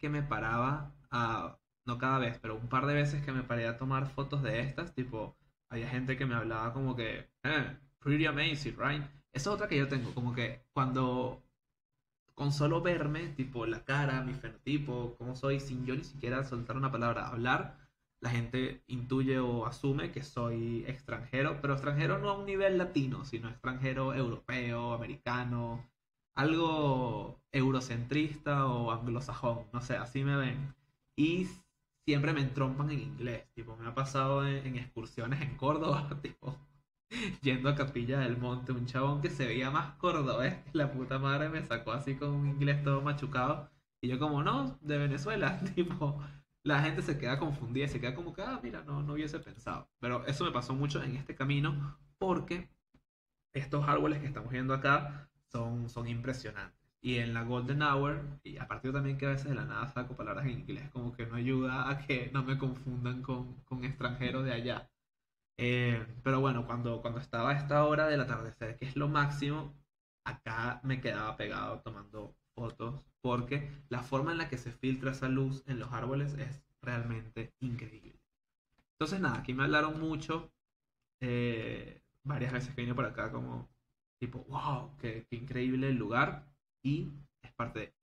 que me paraba a, no cada vez, pero un par de veces que me paré a tomar fotos de estas, tipo, había gente que me hablaba como que, pretty amazing, right? Esa es otra que yo tengo, como que cuando con solo verme, tipo la cara, mi fenotipo, cómo soy, sin yo ni siquiera soltar una palabra, hablar, la gente intuye o asume que soy extranjero, pero extranjero no a un nivel latino, sino extranjero europeo, americano, algo eurocentrista o anglosajón, no sé, así me ven. Y siempre me entrompan en inglés, tipo, me ha pasado en excursiones en Córdoba, tipo, yendo a Capilla del Monte, un chabón que se veía más cordobés que la puta madre me sacó así con un inglés todo machucado. Y yo como, no, de Venezuela, tipo, la gente se queda confundida y se queda como que, ah, mira, no hubiese pensado. Pero eso me pasó mucho en este camino porque estos árboles que estamos viendo acá son impresionantes. Y en la Golden Hour, y a partir también que a veces de la nada saco palabras en inglés, como que no ayuda a que no me confundan con extranjeros de allá. Pero bueno, cuando estaba a esta hora del atardecer, que es lo máximo, acá me quedaba pegado tomando fotos porque la forma en la que se filtra esa luz en los árboles es realmente increíble. Entonces nada, aquí me hablaron mucho, varias veces que vine por acá como tipo, wow, qué increíble el lugar y es parte de...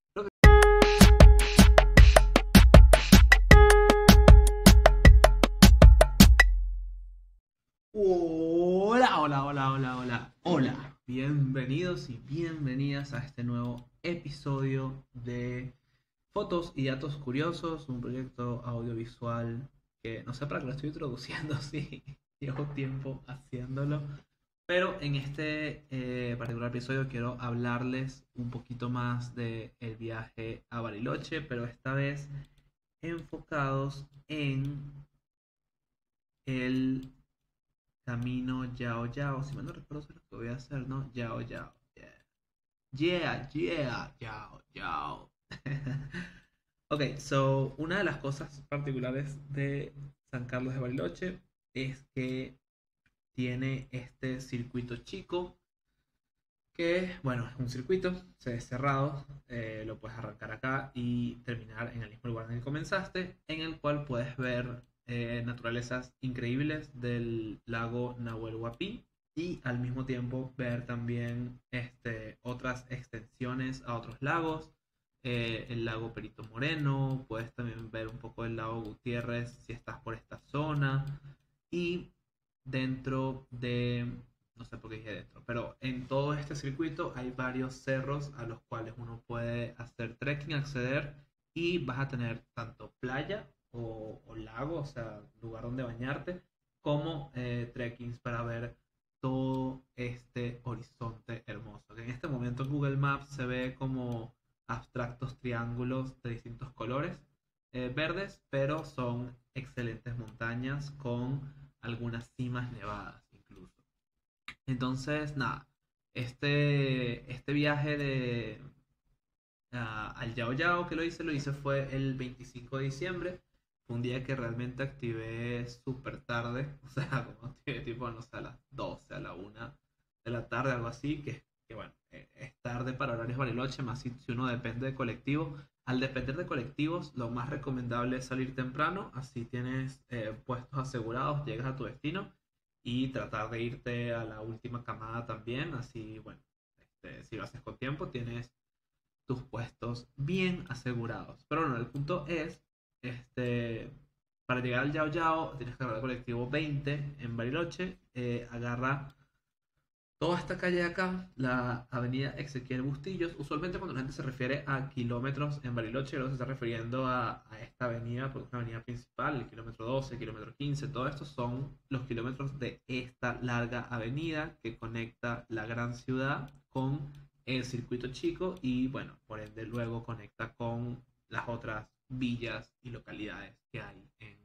Hola, hola, hola, hola, hola, hola. Bienvenidos y bienvenidas a este nuevo episodio de Fotos y Datos Curiosos, un proyecto audiovisual que no sé para qué lo estoy introduciendo, sí, llevo tiempo haciéndolo, pero en este particular episodio quiero hablarles un poquito más de el viaje a Bariloche, pero esta vez enfocados en el camino Yao Yao. Si mal no recuerdo, es lo que voy a hacer, ¿no? Yao Yao. Yeah, yeah, yeah, Yao Yao. Ok, so una de las cosas particulares de San Carlos de Bariloche es que tiene este circuito chico que, bueno, es un circuito, se es cerrado, lo puedes arrancar acá y terminar en el mismo lugar en el que comenzaste, en el cual puedes ver naturalezas increíbles del lago Nahuel Huapi y al mismo tiempo ver también otras extensiones a otros lagos, el lago Perito Moreno, puedes también ver un poco el lago Gutiérrez si estás por esta zona y dentro de no sé por qué dije dentro, pero en todo este circuito hay varios cerros a los cuales uno puede hacer trekking, acceder y vas a tener tanto playa o lago, o sea, lugar donde bañarte, como trekkings para ver todo este horizonte hermoso. Que en este momento en Google Maps se ve como abstractos triángulos de distintos colores verdes, pero son excelentes montañas con algunas cimas nevadas incluso. Entonces, nada, este viaje al Yao Yao que lo hice fue el 25 de diciembre. Fue un día que realmente activé súper tarde, o sea, como activé tipo, no sé, a las 12, a la 1 de la tarde, algo así, que bueno, es tarde para horarios Bariloche, más si uno depende de colectivo. Al depender de colectivos, lo más recomendable es salir temprano, así tienes puestos asegurados, llegas a tu destino y tratar de irte a la última camada también, así, bueno, si lo haces con tiempo, tienes tus puestos bien asegurados. Pero bueno, el punto es, este, para llegar al Yao Yao tienes que agarrar el colectivo 20 en Bariloche, agarra toda esta calle de acá, la avenida Ezequiel Bustillos. Usualmente cuando la gente se refiere a kilómetros en Bariloche, luego se está refiriendo a esta avenida, porque es una avenida principal, el kilómetro 12, kilómetro 15, todo esto son los kilómetros de esta larga avenida que conecta la gran ciudad con el circuito chico y bueno, por ende luego conecta con las otras villas y localidades que hay en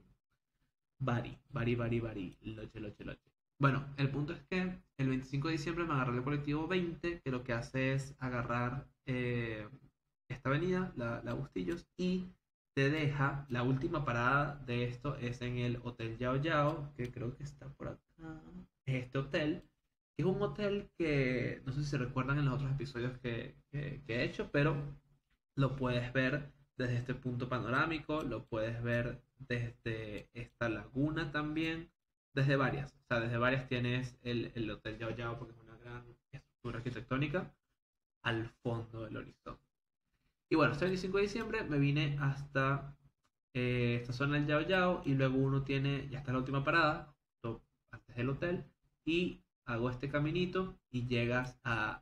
Bari, Loche, Loche, Loche. Bueno, el punto es que el 25 de diciembre me agarré el colectivo 20, que lo que hace es agarrar esta avenida, la Bustillos, y te deja, la última parada de esto es en el Hotel Yao Yao, que creo que está por acá. Es este hotel, que es un hotel que no sé si se recuerdan en los otros episodios que he hecho, pero lo puedes ver desde este punto panorámico, lo puedes ver desde esta laguna también, desde varias. O sea, desde varias tienes el Hotel Yao Yao porque es una gran estructura arquitectónica al fondo del horizonte. Y bueno, este 25 de diciembre me vine hasta esta zona del Yao Yao y luego uno tiene, ya está la última parada, justo antes del hotel, y hago este caminito y llegas a...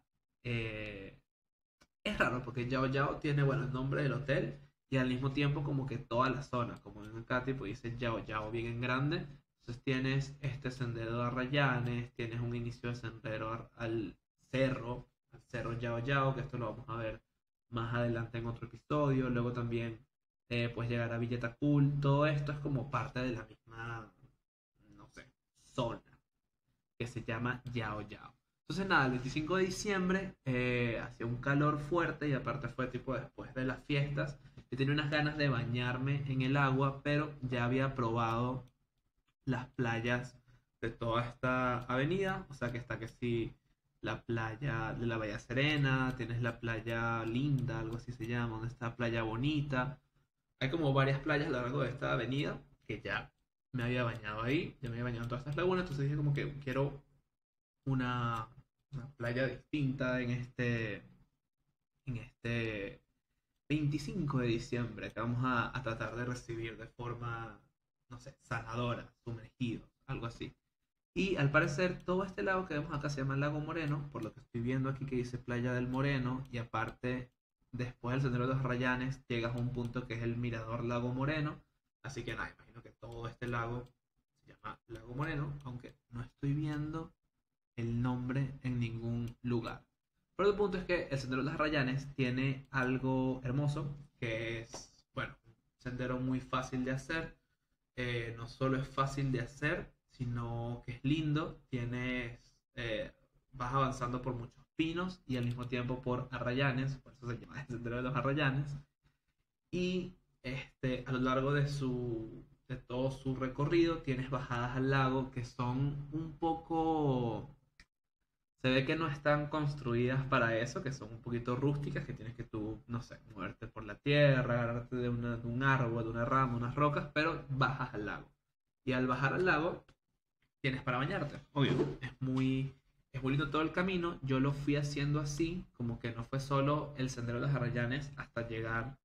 es raro porque Yao Yao tiene, bueno, el nombre del hotel y al mismo tiempo como que toda la zona, como en acá tipo dice Yao Yao bien en grande. Entonces tienes este sendero de Arrayanes, tienes un inicio de sendero al cerro Yao Yao, que esto lo vamos a ver más adelante en otro episodio. Luego también puedes llegar a Villa Tacul. Todo esto es como parte de la misma, no sé, zona que se llama Yao Yao. Entonces nada, el 25 de diciembre hacía un calor fuerte y aparte fue tipo después de las fiestas. Yo tenía unas ganas de bañarme en el agua, pero ya había probado las playas de toda esta avenida. O sea que está que sí, la playa de la Bahía Serena, tienes la playa Linda, algo así se llama, donde está Playa Bonita. Hay como varias playas a lo largo de esta avenida que ya me había bañado ahí, ya me había bañado en todas estas lagunas, entonces dije como que quiero una, una playa distinta en este 25 de diciembre que vamos a tratar de recibir de forma, no sé, sanadora, sumergidos, algo así. Y al parecer todo este lago que vemos acá se llama Lago Moreno, por lo que estoy viendo aquí que dice Playa del Moreno, y aparte después del Sendero de los Rayanes llegas a un punto que es el Mirador Lago Moreno, así que nada, imagino que todo este lago se llama Lago Moreno, aunque no estoy viendo el nombre en ningún lugar. Pero el punto es que el Sendero de los Rayanes tiene algo hermoso, que es, bueno, un sendero muy fácil de hacer. No solo es fácil de hacer, sino que es lindo. Vas avanzando por muchos pinos y al mismo tiempo por arrayanes, por eso se llama el Sendero de los Arrayanes. Y a lo largo de todo su recorrido tienes bajadas al lago que son un poco... Se ve que no están construidas para eso, que son un poquito rústicas, que tienes que tú, no sé, moverte por la tierra, agarrarte de un árbol, de una rama, unas rocas, pero bajas al lago. Y al bajar al lago, tienes para bañarte, obvio. Es muy lindo todo el camino. Yo lo fui haciendo así, como que no fue solo el sendero de los Arrayanes hasta llegar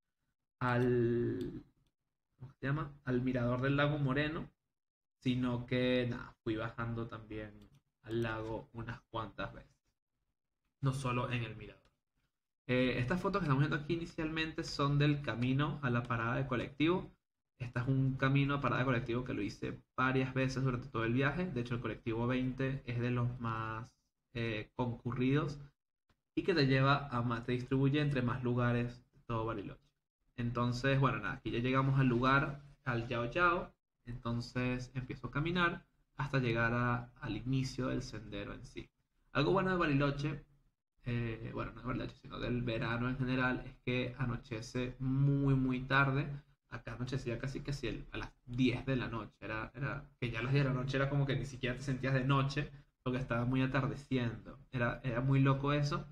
al, ¿cómo se llama? Al mirador del lago Moreno, sino que nada, fui bajando también al lago unas cuantas veces, no solo en el mirador. Estas fotos que estamos viendo aquí inicialmente son del camino a la parada de colectivo. Este es un camino a parada de colectivo que lo hice varias veces durante todo el viaje. De hecho, el colectivo 20 es de los más concurridos y que te lleva te distribuye entre más lugares de todo Bariloche. Entonces, bueno, nada, aquí ya llegamos al lugar, al Yao Yao. Entonces empiezo a caminar hasta llegar al inicio del sendero en sí. Algo bueno de Bariloche, bueno, no de Bariloche, sino del verano en general, es que anochece muy, muy tarde. Acá anochecía casi que si a las 10 de la noche. Que ya a las 10 de la noche era como que ni siquiera te sentías de noche porque estaba muy atardeciendo. Era muy loco eso.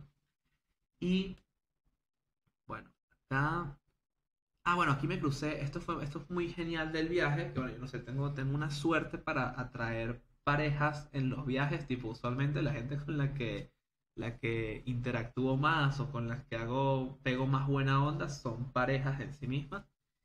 Y bueno, acá. Ah, bueno, aquí me crucé. Esto es muy genial del viaje. Que bueno, yo no sé, tengo una suerte para atraer parejas en los viajes. Tipo, usualmente la gente con la que interactúo más o con las que pego más buena onda son parejas en sí mismas.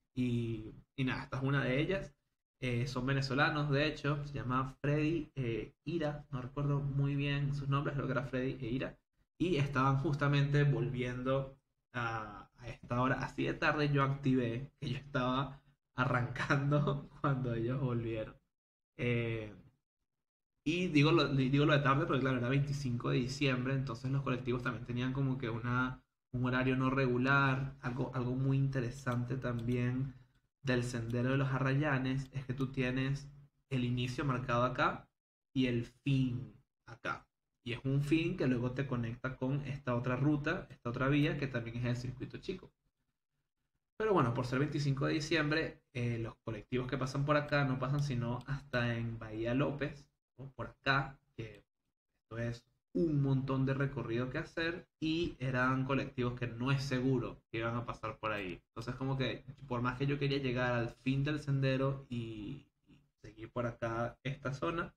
Y nada, esta es una de ellas. Son venezolanos, de hecho. Se llama Freddy Ira. No recuerdo muy bien sus nombres, creo que era Freddy e Ira. Y estaban justamente volviendo a esta hora, así de tarde yo activé que yo estaba arrancando cuando ellos volvieron. Eh, y digo lo de tarde porque claro, era 25 de diciembre, entonces los colectivos también tenían como que un horario no regular. Algo muy interesante también del Sendero de los Arrayanes es que tú tienes el inicio marcado acá y el fin acá. Y es un fin que luego te conecta con esta otra ruta, esta otra vía que también es el circuito chico. Pero bueno, por ser 25 de diciembre, los colectivos que pasan por acá no pasan sino hasta en Bahía López, o por acá, que esto es un montón de recorrido que hacer y eran colectivos que no es seguro que iban a pasar por ahí. Entonces como que por más que yo quería llegar al fin del sendero y seguir por acá esta zona,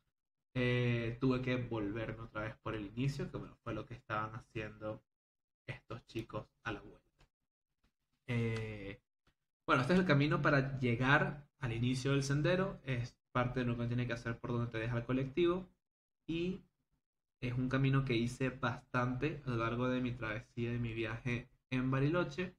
tuve que volverme otra vez por el inicio, que bueno, fue lo que estaban haciendo estos chicos a la vuelta. Eh, bueno, este es el camino para llegar al inicio del sendero, es parte de lo que tiene que hacer por donde te deja el colectivo y es un camino que hice bastante a lo largo de mi travesía, de mi viaje en Bariloche,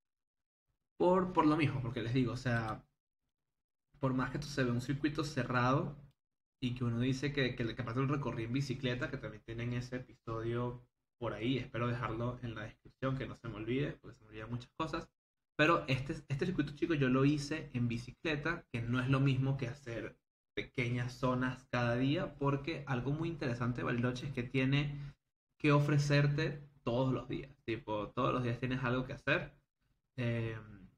por lo mismo, porque les digo, o sea, por más que esto se ve un circuito cerrado y que uno dice que aparte lo recorrí en bicicleta, que también tienen ese episodio por ahí, espero dejarlo en la descripción, que no se me olvide, porque se me olvidan muchas cosas, pero este circuito chico yo lo hice en bicicleta, que no es lo mismo que hacer pequeñas zonas cada día, porque algo muy interesante de Bariloche es que tiene que ofrecerte todos los días, tipo, todos los días tienes algo que hacer. eh,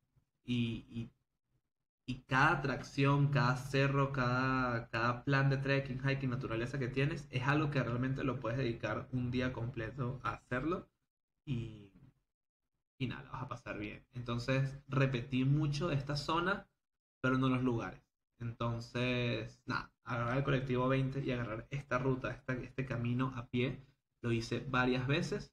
y y cada atracción, cada cerro, cada plan de trekking, hiking, naturaleza que tienes, es algo que realmente lo puedes dedicar un día completo a hacerlo y, y nada, lo vas a pasar bien. Entonces, repetí mucho de esta zona, pero no los lugares. Entonces, nada, agarrar el colectivo 20 y agarrar esta ruta, este camino a pie, lo hice varias veces.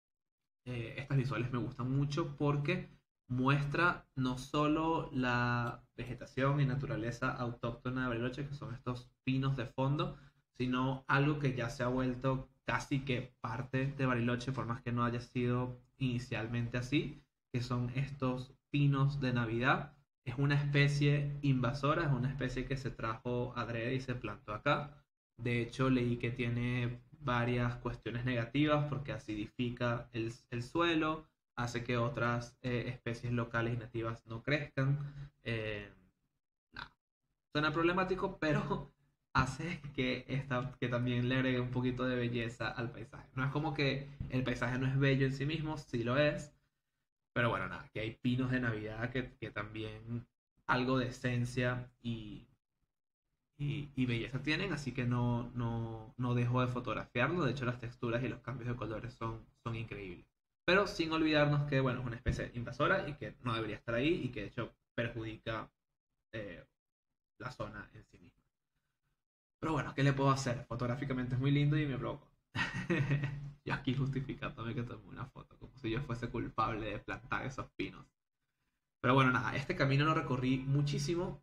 Estas visuales me gustan mucho porque muestra no solo la vegetación y naturaleza autóctona de Bariloche, que son estos pinos de fondo, sino algo que ya se ha vuelto casi que parte de Bariloche, por más que no haya sido inicialmente así, que son estos pinos de Navidad. Es una especie invasora, es una especie que se trajo adrede y se plantó acá. De hecho, leí que tiene varias cuestiones negativas porque acidifica el suelo, hace que otras especies locales y nativas no crezcan. Eh, Nada, suena problemático, pero hace que también le agregue un poquito de belleza al paisaje. No es como que el paisaje no es bello en sí mismo, sí lo es, pero bueno, nada, que hay pinos de Navidad que también algo de esencia y belleza tienen, así que no dejo de fotografiarlo. De hecho, las texturas y los cambios de colores son increíbles. Pero sin olvidarnos que, bueno, es una especie invasora y que no debería estar ahí y que de hecho perjudica eh, la zona en sí misma. Pero bueno, ¿qué le puedo hacer? Fotográficamente es muy lindo y me provoco. Yo aquí justificándome que tomé una foto, como si yo fuese culpable de plantar esos pinos. Pero bueno, nada, este camino lo recorrí muchísimo.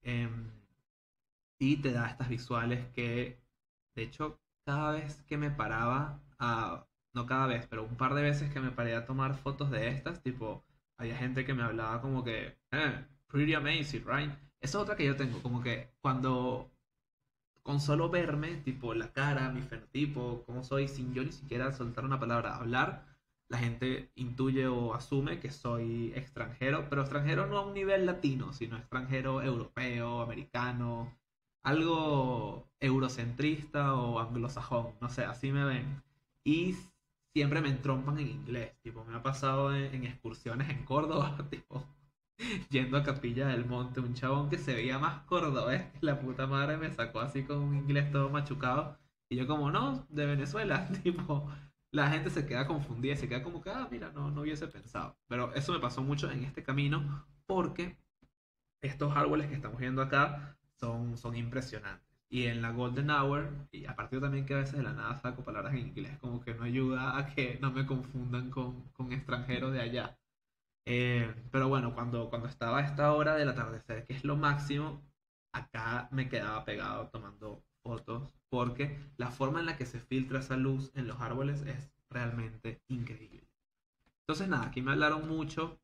Y te da estas visuales que, de hecho, cada vez que me paraba no cada vez, pero un par de veces que me paré a tomar fotos de estas, tipo, había gente que me hablaba como que, pretty amazing, right? Esa es otra que yo tengo, como que cuando, con solo verme, tipo, la cara, mi fenotipo, cómo soy, sin yo ni siquiera soltar una palabra, hablar, la gente intuye o asume que soy extranjero, pero extranjero no a un nivel latino, sino extranjero europeo, americano, algo eurocentrista o anglosajón, no sé, así me ven. Y siempre me entrompan en inglés, tipo, me ha pasado en excursiones en Córdoba, tipo, yendo a Capilla del Monte, un chabón que se veía más cordobés que la puta madre me sacó así con un inglés todo machucado. Y yo como, no, de Venezuela, tipo, la gente se queda confundida, se queda como que, ah, mira, no hubiese pensado. Pero eso me pasó mucho en este camino porque estos árboles que estamos viendo acá son impresionantes. Y en la Golden Hour, y a partir también que a veces de la nada saco palabras en inglés, como que no ayuda a que no me confundan con extranjeros de allá. Pero bueno, cuando estaba a esta hora del atardecer, que es lo máximo, acá me quedaba pegado tomando fotos porque la forma en la que se filtra esa luz en los árboles es realmente increíble. Entonces nada, aquí me hablaron mucho,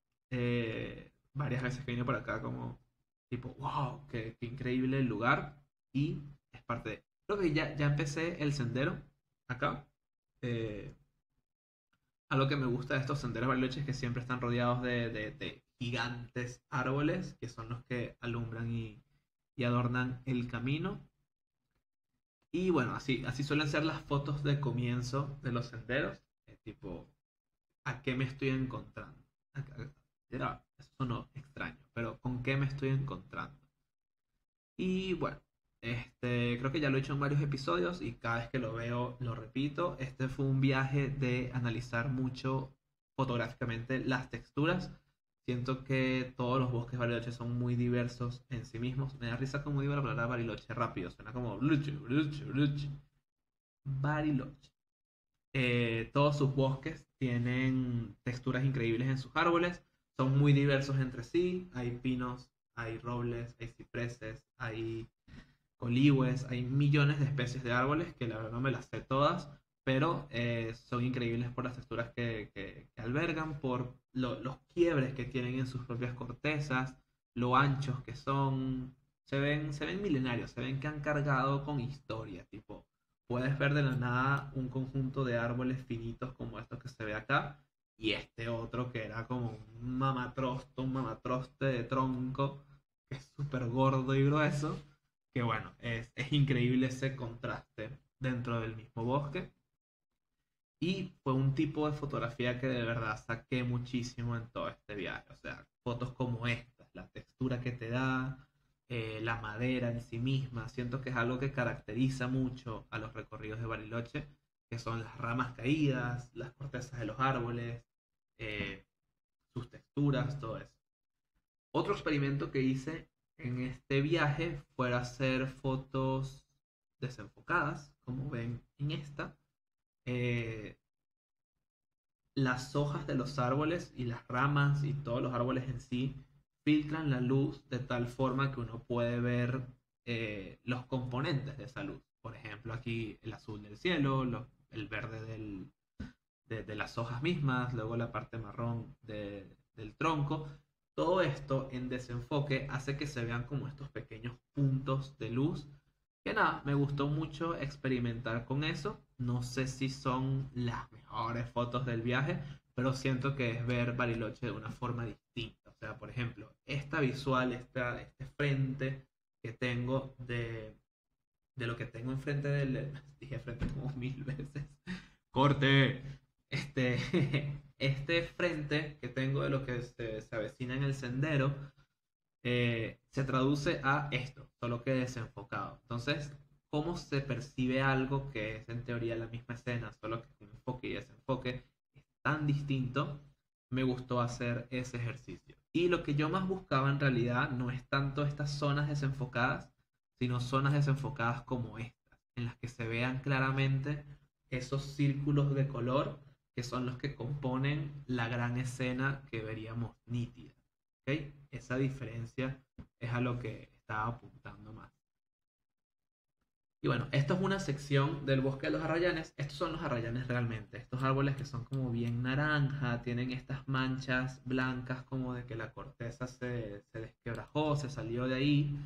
varias veces que vine por acá como tipo, wow, qué increíble el lugar y es parte de... Creo que ya empecé el sendero acá. Eh, Algo que me gusta de estos senderos bariloches es que siempre están rodeados de gigantes árboles que son los que alumbran y adornan el camino. Y bueno, así suelen ser las fotos de comienzo de los senderos. Tipo, ¿a qué me estoy encontrando? Eso sonó extraño, pero ¿con qué me estoy encontrando? Y bueno, Creo que ya lo he hecho en varios episodios y cada vez que lo veo lo repito. Este fue un viaje de analizar mucho fotográficamente las texturas. Siento que todos los bosques Bariloche son muy diversos en sí mismos. Me da risa como digo la palabra Bariloche rápido. Suena como Bluche, Bluche, Bluche. Bariloche. Todos sus bosques tienen texturas increíbles en sus árboles. Son muy diversos entre sí. Hay pinos, hay robles, hay cipreses, hay coligües, hay millones de especies de árboles que la verdad no me las sé todas, pero son increíbles por las texturas que albergan, por los quiebres que tienen en sus propias cortezas, lo anchos que son. Se ven milenarios, se ven que han cargado con historia, tipo, puedes ver de la nada un conjunto de árboles finitos como estos que se ve acá, y este otro que era como un mamatroste de tronco, que es súper gordo y grueso, que bueno, es increíble ese contraste dentro del mismo bosque. Y fue un tipo de fotografía que de verdad saqué muchísimo en todo este viaje. O sea, fotos como estas, la textura que te da, la madera en sí misma. Siento que es algo que caracteriza mucho a los recorridos de Bariloche, que son las ramas caídas, las cortezas de los árboles, eh, sus texturas, todo eso. Otro experimento que hice en este viaje fue hacer fotos desenfocadas, como ven en esta. Eh, las hojas de los árboles y las ramas y todos los árboles en sí filtran la luz de tal forma que uno puede ver los componentes de esa luz. Por ejemplo, aquí el azul del cielo, el verde de las hojas mismas, luego la parte marrón del tronco. Todo esto en desenfoque hace que se vean como estos pequeños puntos de luz. Que nada, me gustó mucho experimentar con eso. No sé si son las mejores fotos del viaje, pero siento que es ver Bariloche de una forma distinta. O sea, por ejemplo, esta visual, este frente que tengo de lo que tengo enfrente del. Dije frente como mil veces. ¡Corte! Este, este frente que tengo de lo que se avecina en el sendero se traduce a esto, solo que desenfocado. Entonces, ¿cómo se percibe algo que es en teoría la misma escena, solo que con enfoque y desenfoque es tan distinto? Me gustó hacer ese ejercicio. Y lo que yo más buscaba en realidad no es tanto estas zonas desenfocadas, sino zonas desenfocadas como estas, en las que se vean claramente esos círculos de color que son los que componen la gran escena que veríamos nítida. ¿Ok? Esa diferencia es a lo que estaba apuntando más. Y bueno, esto es una sección del bosque de los arrayanes. Estos son los arrayanes realmente. Estos árboles que son como bien naranja, tienen estas manchas blancas como de que la corteza se desquebrajó, se salió de ahí.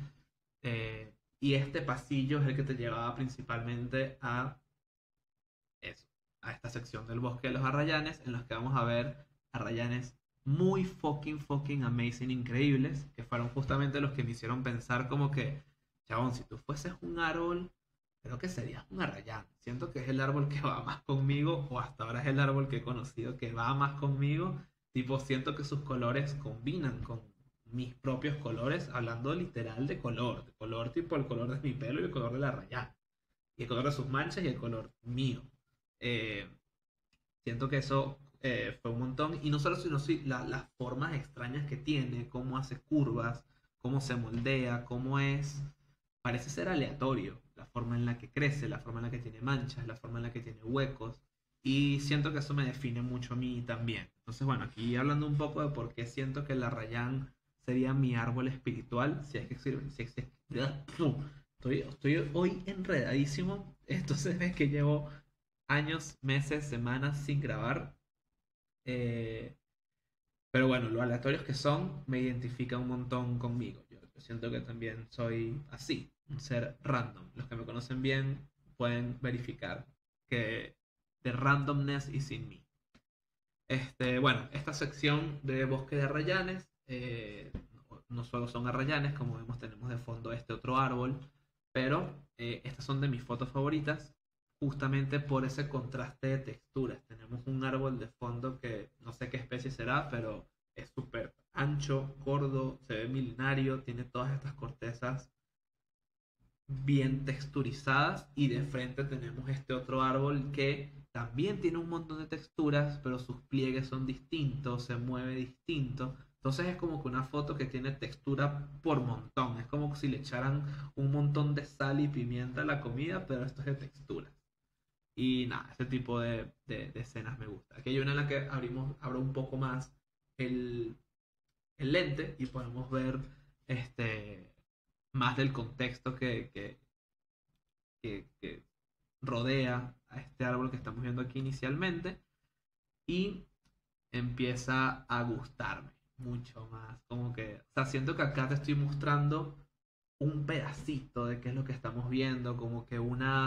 Y este pasillo es el que te llevaba principalmente a eso, a esta sección del bosque de los arrayanes, en los que vamos a ver arrayanes muy fucking amazing, increíbles, que fueron justamente los que me hicieron pensar como que, chabón, si tú fueses un árbol, creo que serías un arrayán. Siento que es el árbol que va más conmigo, o hasta ahora es el árbol que he conocido que va más conmigo. Tipo, siento que sus colores combinan con mis propios colores, hablando literal de color tipo el color de mi pelo y el color del arrayán, y el color de sus manchas y el color mío. Eh, Siento que eso fue un montón. Y no solo sino sí, las formas extrañas que tiene, cómo hace curvas, cómo se moldea, cómo es. Parece ser aleatorio la forma en la que crece, la forma en la que tiene manchas, la forma en la que tiene huecos. Y siento que eso me define mucho a mí también. Entonces, bueno, aquí hablando un poco de por qué siento que el arrayán sería mi árbol espiritual, si es que sirve, si es que, estoy hoy enredadísimo. Entonces ves que llevo años, meses, semanas sin grabar. Eh, pero bueno, lo aleatorios que son me identifican un montón conmigo. Yo siento que también soy así, un ser random. Los que me conocen bien pueden verificar que the randomness is in me. Bueno, esta sección de bosque de arrayanes, no solo son arrayanes, como vemos tenemos de fondo este otro árbol, pero estas son de mis fotos favoritas, justamente por ese contraste de texturas. Tenemos un árbol de fondo que no sé qué especie será, pero es súper ancho, gordo, se ve milenario, tiene todas estas cortezas bien texturizadas, y de frente tenemos este otro árbol que también tiene un montón de texturas, pero sus pliegues son distintos, se mueve distinto. Entonces es como que una foto que tiene textura por montón. Es como si le echaran un montón de sal y pimienta a la comida, pero esto es de textura. Y nada, ese tipo de escenas me gusta. Aquí hay una en la que abro un poco más el, el lente y podemos ver este, más del contexto que rodea a este árbol que estamos viendo aquí inicialmente. Y empieza a gustarme mucho más. Como que, o sea, siento que acá te estoy mostrando un pedacito de qué es lo que estamos viendo, como que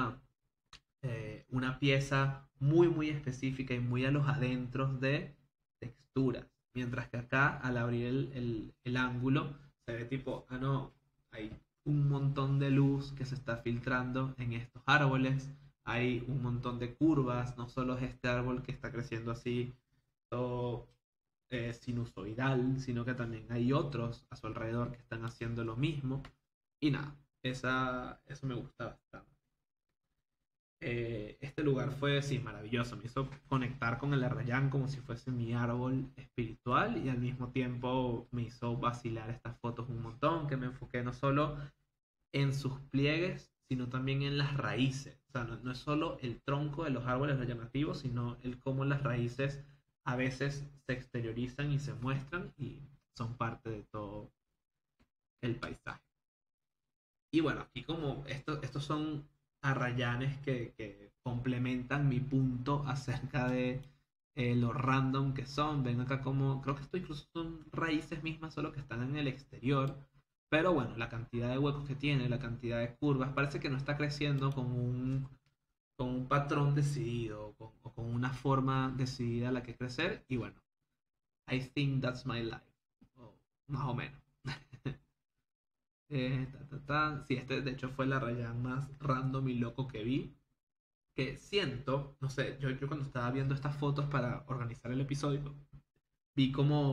una pieza muy, muy específica y muy a los adentros de texturas. Mientras que acá, al abrir el ángulo, se ve tipo, ah, no, hay un montón de luz que se está filtrando en estos árboles. Hay un montón de curvas, no solo es este árbol que está creciendo así, todo sinusoidal, sino que también hay otros a su alrededor que están haciendo lo mismo. Y nada, eso me gusta bastante. Este lugar fue, sí, maravilloso. Me hizo conectar con el Arrayán como si fuese mi árbol espiritual, y al mismo tiempo me hizo vacilar estas fotos un montón, que me enfoqué no solo en sus pliegues, sino también en las raíces. O sea, no es solo el tronco de los árboles lo llamativo, sino el cómo las raíces a veces se exteriorizan y se muestran y son parte de todo el paisaje. Y bueno, aquí como estos son arrayanes que complementan mi punto acerca de lo random que son. Ven acá como, creo que esto incluso son raíces mismas, solo que están en el exterior. Pero bueno, la cantidad de huecos que tiene, la cantidad de curvas, parece que no está creciendo con un patrón decidido o con una forma decidida a la que crecer. Y bueno, I think that's my life. O más o menos. Sí, este de hecho fue la raya más random y loco que vi. Que siento, no sé, yo cuando estaba viendo estas fotos para organizar el episodio, vi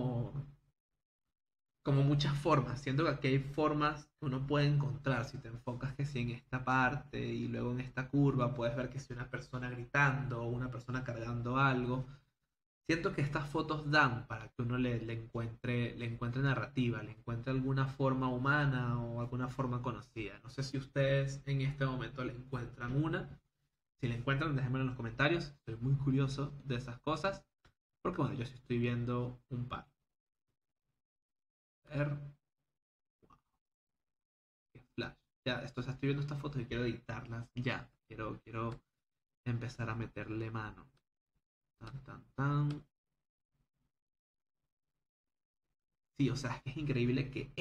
como muchas formas. Siento que aquí hay formas que uno puede encontrar. Si te enfocas que si en esta parte y luego en esta curva, puedes ver que si una persona gritando o una persona cargando algo. Siento que estas fotos dan para que uno le encuentre narrativa, le encuentre alguna forma humana o alguna forma conocida. No sé si ustedes en este momento le encuentran una. Si la encuentran, déjenmelo en los comentarios. Estoy muy curioso de esas cosas. Porque bueno, yo sí estoy viendo un par. A ver, qué flash. Ya, estoy viendo estas fotos y quiero editarlas ya. Quiero empezar a meterle mano. Tan, tan, tan. Sí, o sea, es que es increíble que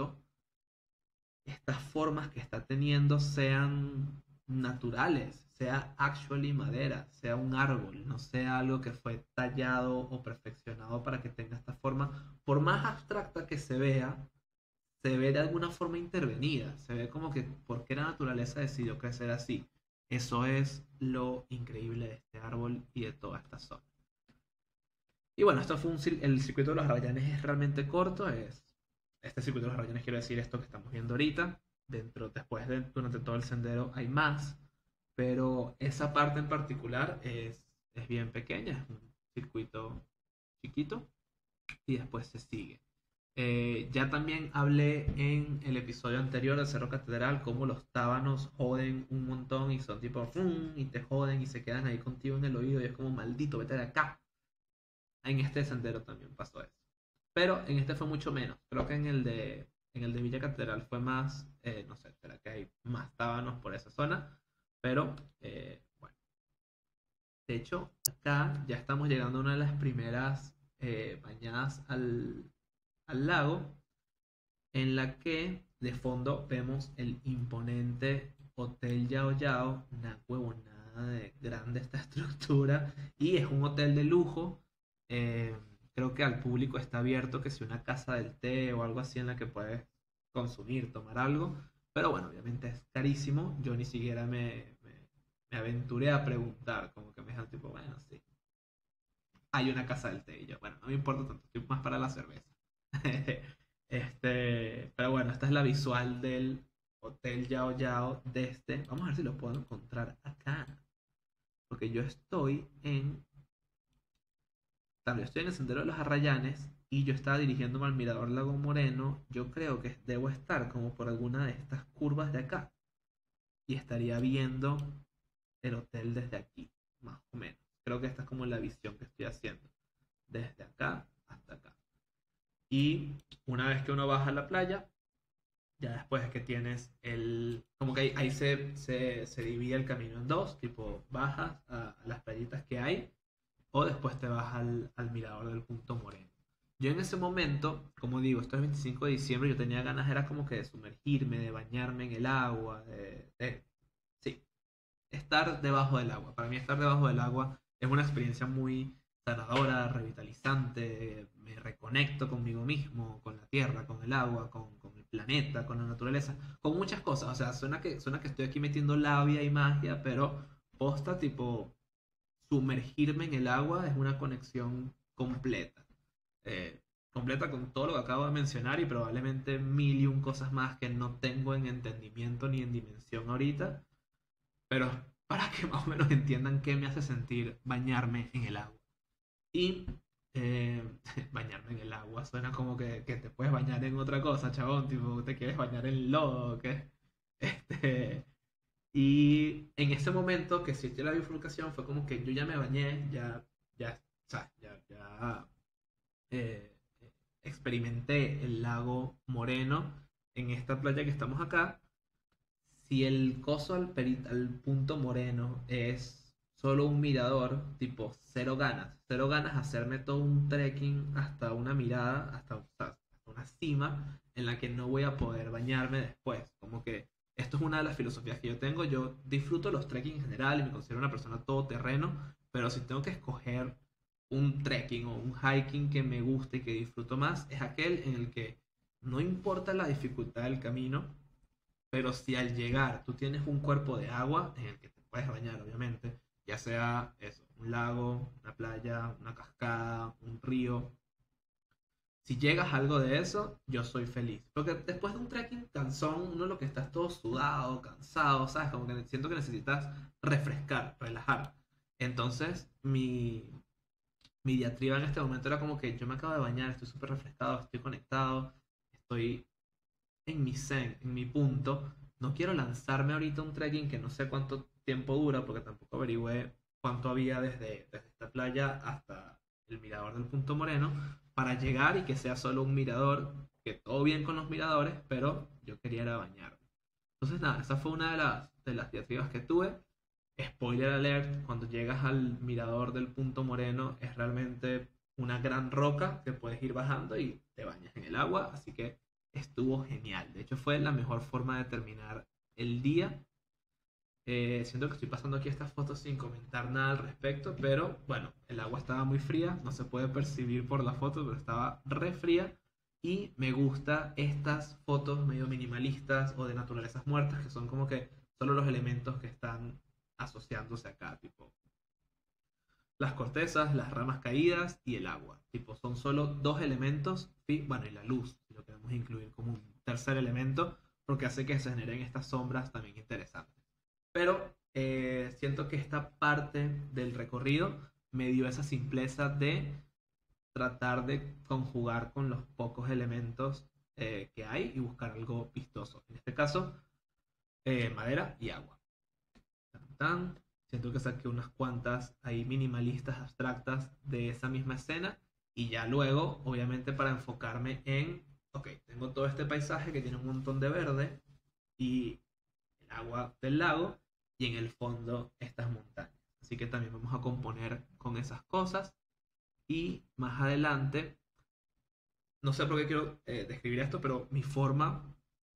estas formas que está teniendo sean naturales, sea actually madera, sea un árbol, no sea algo que fue tallado o perfeccionado para que tenga esta forma. Por más abstracta que se ve de alguna forma intervenida, se ve como que por qué la naturaleza decidió crecer así. Eso es lo increíble de este árbol y de toda esta zona. Y bueno, esto fue el circuito de los Arrayanes es realmente corto, este circuito de los Arrayanes quiero decir esto que estamos viendo ahorita. Durante todo el sendero hay más, pero esa parte en particular es bien pequeña, es un circuito chiquito y después se sigue. Ya también hablé en el episodio anterior del Cerro Catedral cómo los tábanos joden un montón y son tipo ¡fum! Y te joden y se quedan ahí contigo en el oído y es como maldito, vete de acá. En este sendero también pasó eso. Pero en este fue mucho menos. Creo que en el de Villa Catedral fue más, no sé, será que hay más tábanos por esa zona. Pero bueno, de hecho, acá ya estamos llegando a una de las primeras bañadas al lago, en la que de fondo vemos el imponente Hotel Yao Yao, una huevonada de grande esta estructura, y es un hotel de lujo. eh, Creo que al público está abierto que si una casa del té o algo así en la que puedes consumir, tomar algo, pero bueno, obviamente es carísimo. Yo ni siquiera me aventuré a preguntar, como que me dijeron tipo, bueno, sí, hay una casa del té, y yo, bueno, no me importa tanto, estoy más para la cerveza. Pero bueno, esta es la visual del hotel. Hotel Yao Yao desde... Vamos a ver si lo puedo encontrar acá. Porque yo estoy en... Claro, yo estoy en el Sendero de los Arrayanes y yo estaba dirigiéndome al Mirador Lago Moreno. Yo creo que debo estar como por alguna de estas curvas de acá. Y estaría viendo el hotel desde aquí, más o menos. Creo que esta es como la visión que estoy haciendo. Desde acá hasta acá. Y una vez que uno baja a la playa, ya después es que tienes el... Como que ahí se divide el camino en dos, tipo bajas a las playitas que hay o después te vas al mirador del Punto Moreno. Yo en ese momento, como digo, esto es 25 de diciembre, yo tenía ganas, era como que de sumergirme, de bañarme en el agua, sí, estar debajo del agua. Para mí estar debajo del agua es una experiencia muy sanadora, revitalizante, me reconecto conmigo mismo, con la tierra, con el agua, con el planeta, con la naturaleza, con muchas cosas. O sea, suena que estoy aquí metiendo labia y magia, pero posta tipo sumergirme en el agua es una conexión completa. Completa con todo lo que acabo de mencionar y probablemente mil y un cosas más que no tengo en entendimiento ni en dimensión ahorita, pero para que más o menos entiendan qué me hace sentir bañarme en el agua. Y eh, bañarme en el agua suena como que te puedes bañar en otra cosa, chabón, tipo, te quieres bañar en lodo, ¿qué? Este, y en ese momento que existió la bifurcación fue como que yo ya me bañé, o sea, ya eh, experimenté el lago Moreno en esta playa que estamos acá. Si el coso al Punto Moreno es solo un mirador, tipo cero ganas hacerme todo un trekking hasta una mirada, hasta una cima en la que no voy a poder bañarme después. Como que esto es una de las filosofías que yo tengo. Yo disfruto los trekking en general y me considero una persona todoterreno, pero si tengo que escoger un trekking o un hiking que me guste y que disfruto más, es aquel en el que no importa la dificultad del camino, pero si al llegar tú tienes un cuerpo de agua en el que te puedes bañar, obviamente, ya sea eso, un lago, una playa, una cascada, un río, si llegas a algo de eso, yo soy feliz. Porque después de un trekking cansón, uno lo que está es todo sudado, cansado, ¿sabes? Como que siento que necesitas refrescar, relajar. Entonces, mi diatriba en este momento era como que yo me acabo de bañar, estoy súper refrescado, estoy conectado, estoy en mi zen, en mi punto. No quiero lanzarme ahorita un trekking que no sé cuánto tiempo dura, porque tampoco averigüé cuánto había desde esta playa hasta el mirador del Punto Moreno, para llegar y que sea solo un mirador, que todo bien con los miradores, pero yo quería ir a bañarme. Entonces nada, esa fue una de las diatribas que tuve. Spoiler alert, cuando llegas al mirador del Punto Moreno es realmente una gran roca que puedes ir bajando y te bañas en el agua, así que estuvo genial. De hecho fue la mejor forma de terminar el día. Siento que estoy pasando aquí estas fotos sin comentar nada al respecto, pero bueno, el agua estaba muy fría, no se puede percibir por la foto, pero estaba re fría. Y me gusta estas fotos medio minimalistas o de naturalezas muertas, que son como que solo los elementos que están asociándose acá, tipo las cortezas, las ramas caídas y el agua. Tipo, son solo dos elementos, bueno, y la luz, si lo queremos incluir como un tercer elemento, porque hace que se generen estas sombras también interesantes. Pero siento que esta parte del recorrido me dio esa simpleza de tratar de conjugar con los pocos elementos que hay y buscar algo vistoso. En este caso, madera y agua. Tan, tan. Siento que saqué unas cuantas ahí minimalistas, abstractas de esa misma escena. Y ya luego, obviamente, para enfocarme en, ok, tengo todo este paisaje que tiene un montón de verde y el agua del lago y en el fondo estas montañas. Así que también vamos a componer con esas cosas. Y más adelante, no sé por qué quiero describir esto, pero mi forma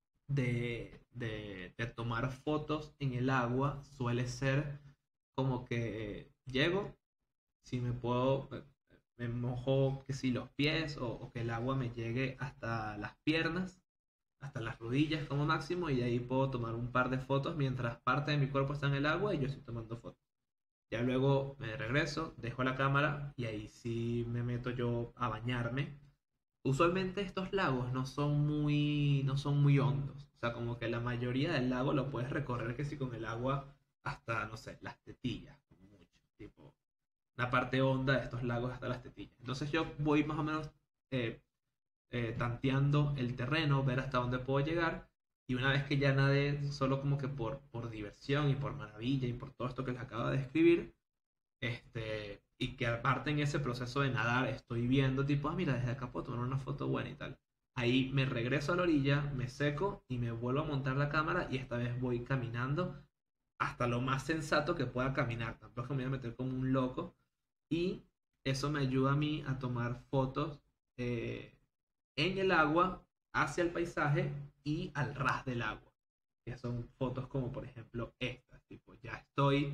de tomar fotos en el agua suele ser como que llego, si me puedo, me mojo que si los pies o que el agua me llegue hasta las piernas, hasta las rodillas como máximo, y de ahí puedo tomar un par de fotos mientras parte de mi cuerpo está en el agua y yo estoy tomando fotos. Ya luego me regreso, dejo la cámara y ahí sí me meto yo a bañarme. Usualmente estos lagos no son muy hondos. O sea, como que la mayoría del lago lo puedes recorrer que si con el agua hasta, no sé, las tetillas, como mucho. Tipo, la parte honda de estos lagos hasta las tetillas. Entonces yo voy más o menos eh, tanteando el terreno, ver hasta dónde puedo llegar. Y una vez que ya nadé, solo como que por diversión y por maravilla y por todo esto que les acabo de describir, y que aparte en ese proceso de nadar estoy viendo tipo, ah, mira, desde acá puedo tomar una foto buena y tal. Ahí me regreso a la orilla, me seco y me vuelvo a montar la cámara y esta vez voy caminando hasta lo más sensato que pueda caminar. Tampoco es que me voy a meter como un loco. Y eso me ayuda a mí a tomar fotos eh, en el agua, hacia el paisaje y al ras del agua. Que son fotos como por ejemplo estas. Tipo, ya estoy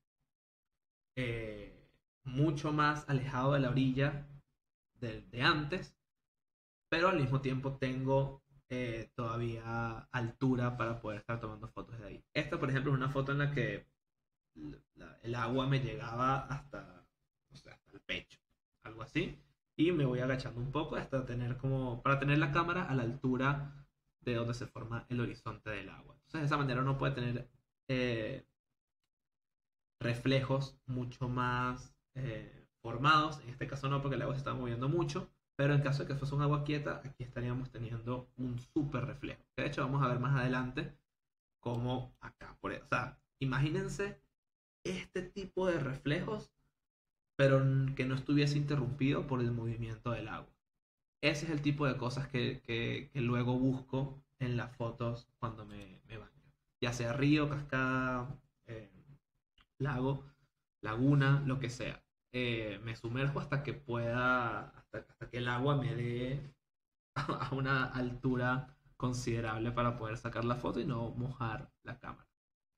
mucho más alejado de la orilla de antes, pero al mismo tiempo tengo todavía altura para poder estar tomando fotos de ahí. Esta, por ejemplo, es una foto en la que el agua me llegaba hasta, o sea, hasta el pecho, algo así, y me voy agachando un poco hasta tener como, para tener la cámara a la altura de donde se forma el horizonte del agua. Entonces, de esa manera uno puede tener eh, reflejos mucho más formados. En este caso no, porque el agua se está moviendo mucho. Pero en caso de que fuese un agua quieta, aquí estaríamos teniendo un súper reflejo. De hecho, vamos a ver más adelante cómo acá. O sea, imagínense este tipo de reflejos, pero que no estuviese interrumpido por el movimiento del agua. Ese es el tipo de cosas que luego busco en las fotos cuando me baño. Ya sea río, cascada, eh, lago, laguna, lo que sea. Me sumerjo hasta que pueda, hasta que el agua me dé a una altura considerable para poder sacar la foto y no mojar la cámara.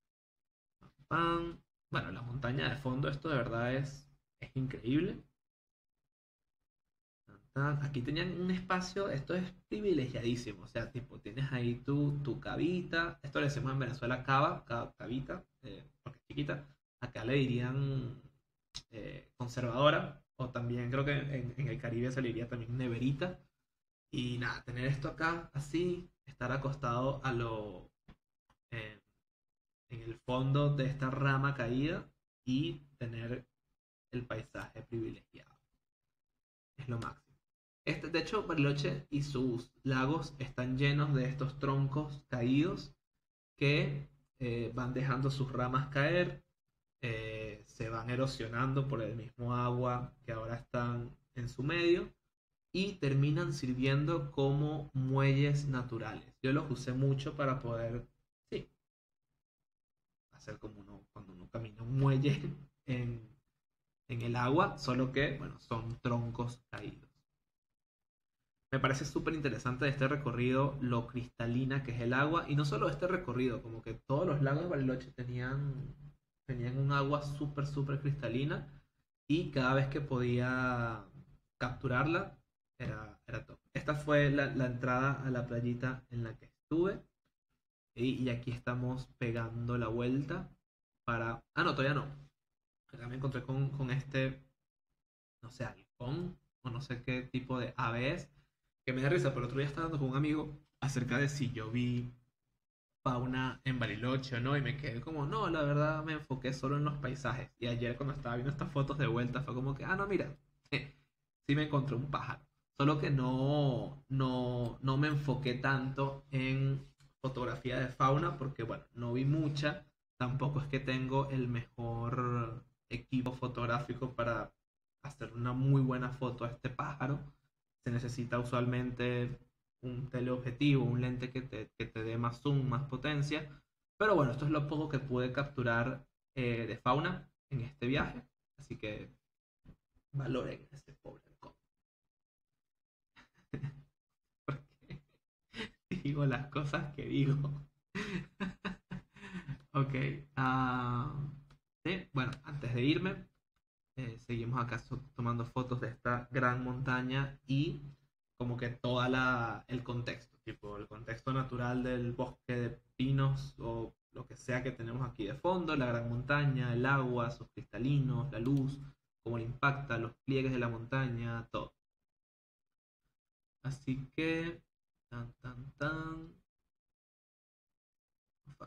Pam. Bueno, la montaña de fondo, esto de verdad es increíble. Aquí tenían un espacio, esto es privilegiadísimo, o sea, tipo, tienes ahí tu cavita, esto le decimos en Venezuela cavita, porque es chiquita, acá le dirían conservadora, o también creo que en el Caribe se le diría también neverita, y nada, tener esto acá así, estar acostado eh, en el fondo de esta rama caída y tener el paisaje privilegiado, es lo máximo. De hecho, Bariloche y sus lagos están llenos de estos troncos caídos que van dejando sus ramas caer, se van erosionando por el mismo agua que ahora están en su medio y terminan sirviendo como muelles naturales. Yo los usé mucho para poder, sí, hacer como cuando uno camina un muelle en, en el agua, solo que, bueno, son troncos caídos. Me parece súper interesante de este recorrido lo cristalina que es el agua. Y no solo este recorrido, como que todos los lagos de Bariloche tenían un agua súper, súper cristalina. Y cada vez que podía capturarla, era top. Esta fue la entrada a la playita en la que estuve. Y aquí estamos pegando la vuelta para... Ah, no, todavía no. Acá me encontré con este, no sé, halcón o no sé qué tipo de ave es que me da risa, pero el otro día estaba hablando con un amigo acerca de si yo vi fauna en Bariloche o no, y me quedé como, no, la verdad me enfoqué solo en los paisajes. Y ayer cuando estaba viendo estas fotos de vuelta fue como que, ah, no, mira, sí me encontré un pájaro. Solo que no me enfoqué tanto en fotografía de fauna porque, bueno, no vi mucha. Tampoco es que tengo el mejor equipo fotográfico para hacer una muy buena foto a este pájaro. Se necesita usualmente un teleobjetivo, un lente que te dé más zoom, más potencia. Pero bueno, esto es lo poco que pude capturar de fauna en este viaje. Así que valoren ese pobre halcón. Porque digo las cosas que digo. Ok. Sí, bueno, antes de irme, seguimos acá tomando fotos de esta gran montaña y como que el contexto, tipo el contexto natural del bosque de pinos o lo que sea que tenemos aquí de fondo, la gran montaña, el agua, sus cristalinos, la luz, cómo le impacta, los pliegues de la montaña, todo. Así que, tan, tan, tan.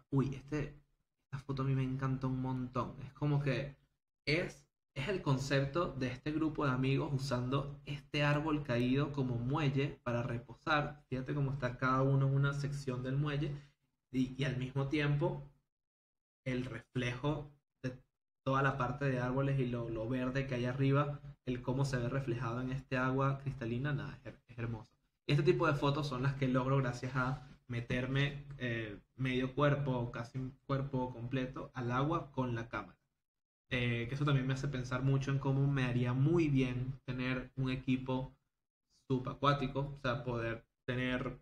Uy, esta foto a mí me encanta un montón. Es como que es el concepto de este grupo de amigos usando este árbol caído como muelle para reposar. Fíjate cómo está cada uno en una sección del muelle y al mismo tiempo el reflejo de toda la parte de árboles y lo verde que hay arriba, el cómo se ve reflejado en este agua cristalina, nada, es hermoso. Y este tipo de fotos son las que logro gracias a meterme medio cuerpo, casi un cuerpo completo, al agua con la cámara. Que eso también me hace pensar mucho en cómo me haría muy bien tener un equipo subacuático, o sea, poder tener,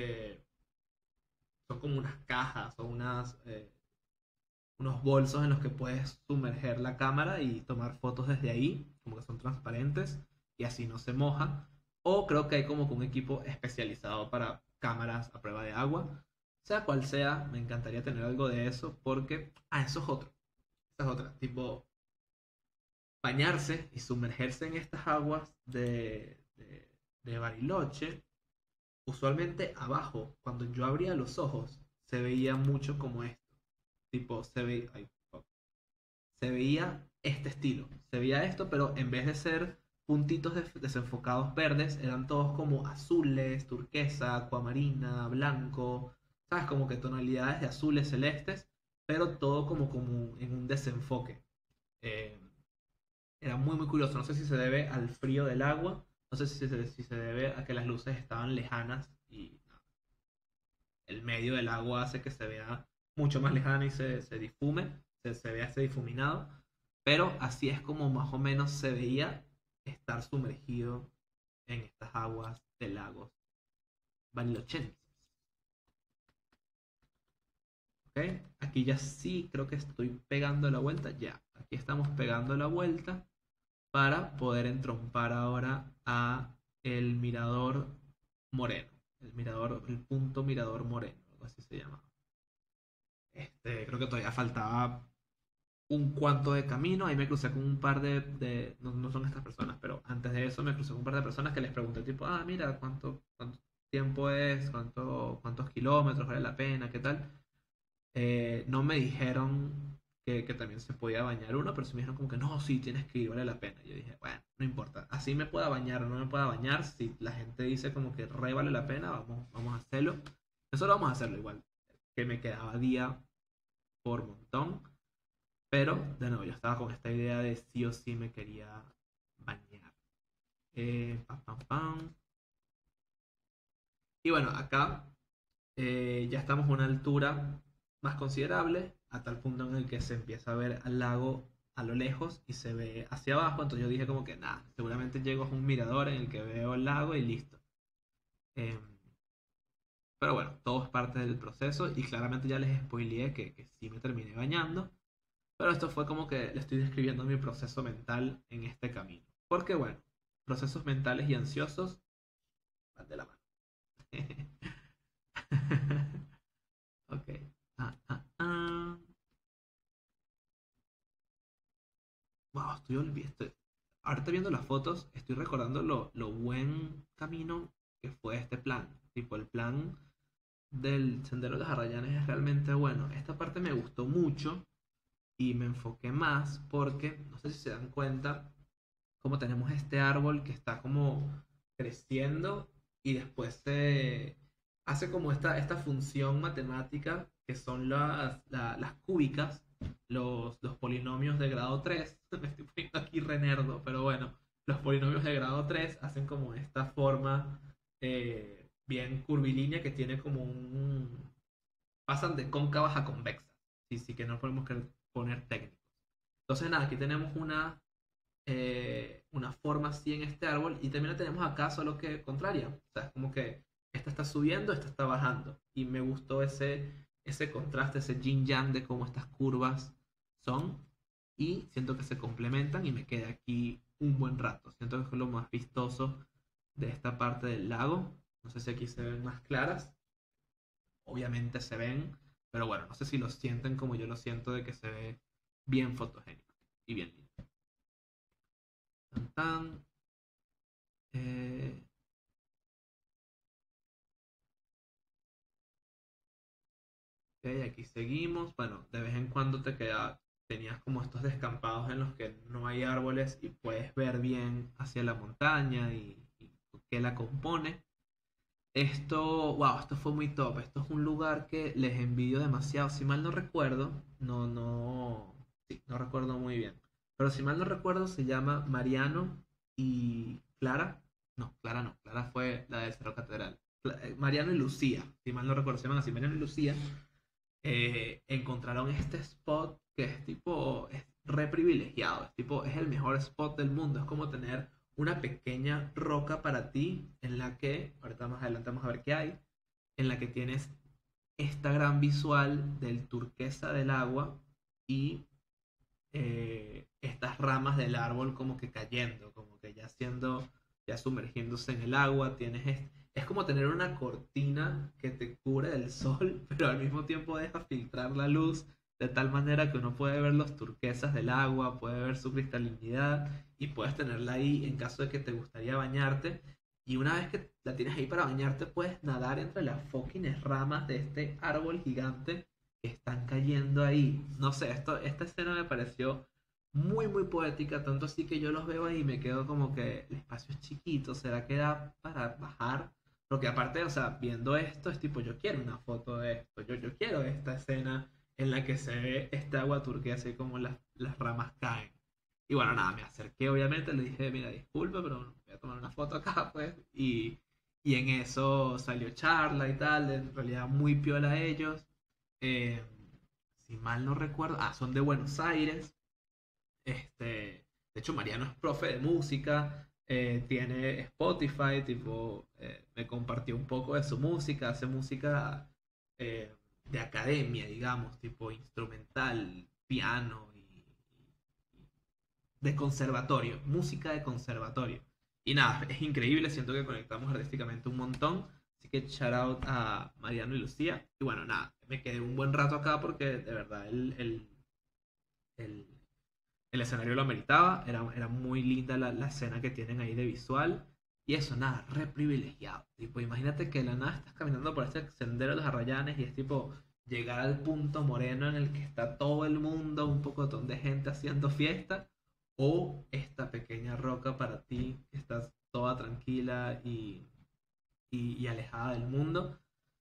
son como unas cajas o unos bolsos en los que puedes sumerger la cámara y tomar fotos desde ahí, como que son transparentes y así no se moja. O creo que hay como que un equipo especializado para cámaras a prueba de agua. Sea cual sea, me encantaría tener algo de eso porque, eso es otro. Esa es otra, tipo, bañarse y sumergerse en estas aguas de Bariloche, usualmente abajo, cuando yo abría los ojos, se veía mucho como esto. Tipo, se veía este estilo. Se veía esto, pero en vez de ser puntitos desenfocados verdes, eran todos como azules, turquesa, acuamarina, blanco, ¿sabes? Como que tonalidades de azules celestes, pero todo como en un desenfoque. Eh, Era muy, muy curioso. No sé si se debe al frío del agua, no sé si se debe a que las luces estaban lejanas y no, el medio del agua hace que se vea mucho más lejana y se difume, se vea ese difuminado. Pero así es como más o menos se veía estar sumergido en estas aguas de lagos Bariloche. ¿Ok? Aquí ya sí creo que estoy pegando la vuelta. Ya, aquí estamos pegando la vuelta para poder entrompar ahora a el mirador moreno. El punto mirador moreno, algo así se llama. Creo que todavía faltaba un cuanto de camino. Ahí me crucé con un par no, no son estas personas, pero antes de eso me crucé con un par de personas que les pregunté tipo, mira, ¿cuánto tiempo es? ¿Cuántos kilómetros vale la pena? ¿Qué tal? No me dijeron que también se podía bañar uno, pero sí me dijeron como que no, sí, tienes que ir, vale la pena. Yo dije, bueno, no importa, así me pueda bañar o no me pueda bañar, si la gente dice como que re vale la pena, vamos a hacerlo. Nosotros vamos a hacerlo igual, que me quedaba día por montón, pero de nuevo, yo estaba con esta idea de sí o sí me quería bañar. Pam, pam, pam. Y bueno, acá ya estamos a una altura más considerable, a tal punto en el que se empieza a ver al lago a lo lejos y se ve hacia abajo. Entonces yo dije como que nada, seguramente llego a un mirador en el que veo el lago y listo. Eh, pero bueno, todo es parte del proceso y claramente ya les spoileé que sí me terminé bañando. Pero esto fue como que le estoy describiendo mi proceso mental en este camino. Porque bueno, procesos mentales y ansiosos van de la mano. Ok. Ah, ah, ah. Wow, ahorita viendo las fotos, estoy recordando lo buen camino que fue este plan. Tipo, el plan del Sendero de los Arrayanes es realmente bueno. Esta parte me gustó mucho y me enfoqué más porque, no sé si se dan cuenta, como tenemos este árbol que está como creciendo y después se hace como esta función matemática que son las cúbicas, los polinomios de grado 3. Me estoy poniendo aquí renerdo, pero bueno, los polinomios de grado 3 hacen como esta forma bien curvilínea que tiene como pasan de cóncavas a convexas. Sí, sí, que no podemos poner técnicos. Entonces, nada, aquí tenemos una forma así en este árbol y también la tenemos acá, solo que contraria. O sea, es como que esta está subiendo, esta está bajando. Y me gustó ese contraste, ese yin yang de cómo estas curvas son. Y siento que se complementan y me quedé aquí un buen rato. Siento que es lo más vistoso de esta parte del lago. No sé si aquí se ven más claras. Obviamente se ven, pero bueno, no sé si lo sienten como yo lo siento de que se ve bien fotogénico y bien lindo. Tan, tan. Eh, Ok, aquí seguimos. Bueno, de vez en cuando tenías como estos descampados en los que no hay árboles y puedes ver bien hacia la montaña y qué la compone. Esto fue muy top. Esto es un lugar que les envidio demasiado. Si mal no recuerdo, sí, no recuerdo muy bien. Pero si mal no recuerdo, se llama Mariano y Clara. No, Clara no. Clara fue la del Cerro Catedral. Mariano y Lucía, si mal no recuerdo, se llaman así, Mariano y Lucía. Encontraron este spot que es tipo, es re privilegiado. Es tipo, es el mejor spot del mundo. Es como tener una pequeña roca para ti en la que, ahorita más adelante vamos a ver qué hay, en la que tienes esta gran visual del turquesa del agua y estas ramas del árbol como que cayendo, como que ya siendo, ya sumergiéndose en el agua, es como tener una cortina que te cubre del sol, pero al mismo tiempo deja filtrar la luz de tal manera que uno puede ver los turquesas del agua, puede ver su cristalinidad y puedes tenerla ahí en caso de que te gustaría bañarte. Y una vez que la tienes ahí para bañarte, puedes nadar entre las fucking ramas de este árbol gigante que están cayendo ahí. No sé, esta escena me pareció muy poética, tanto así que yo los veo ahí y me quedo como que el espacio es chiquito, ¿será que da para bajar? Porque aparte, o sea, viendo esto es tipo, yo quiero una foto de esto, yo quiero esta escena en la que se ve este agua turquesa y como las ramas caen. Y bueno, nada, me acerqué, obviamente, le dije, mira, disculpe, pero voy a tomar una foto acá, pues. Y en eso salió charla y tal, en realidad muy piola ellos. Eh, si mal no recuerdo, son de Buenos Aires. De hecho, Mariano es profe de música, tiene Spotify, tipo, me compartió un poco de su música, hace música de academia, digamos, tipo instrumental, piano de conservatorio, música de conservatorio. Y nada, es increíble, siento que conectamos artísticamente un montón. Así que shout out a Mariano y Lucía. Y bueno, nada, me quedé un buen rato acá porque de verdad el, el escenario lo ameritaba. Era muy linda la escena que tienen ahí de visual. Y eso, nada, re privilegiado. Tipo, imagínate que de la nada estás caminando por este sendero de los Arrayanes y es tipo llegar al punto moreno en el que está todo el mundo, un pocotón de gente haciendo fiesta, o esta pequeña roca para ti que estás toda tranquila y alejada del mundo.